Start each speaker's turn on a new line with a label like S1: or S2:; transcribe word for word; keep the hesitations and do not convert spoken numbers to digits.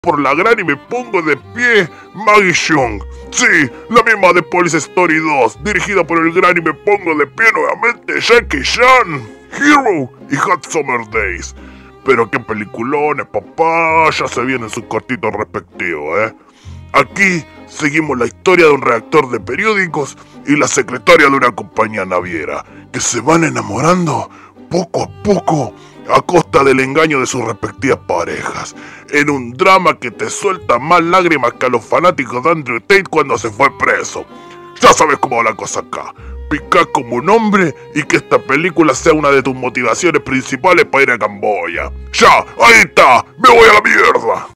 S1: por la gran y me pongo de pie, Maggie Cheung. Sí, la misma de Police Story dos, dirigida por el gran y me pongo de pie nuevamente, Jackie Chan, Hero y Hot Summer Days. Pero qué peliculones, papá, ya se vienen sus cortitos respectivos, ¿eh? Aquí seguimos la historia de un redactor de periódicos y la secretaria de una compañía naviera, que se van enamorando poco a poco a costa del engaño de sus respectivas parejas, en un drama que te suelta más lágrimas que a los fanáticos de Andrew Tate cuando se fue preso. Ya sabes cómo va la cosa acá. Pica como un hombre y que esta película sea una de tus motivaciones principales para ir a Camboya. ¡Ya! ¡Ahí está! ¡Me voy a la mierda!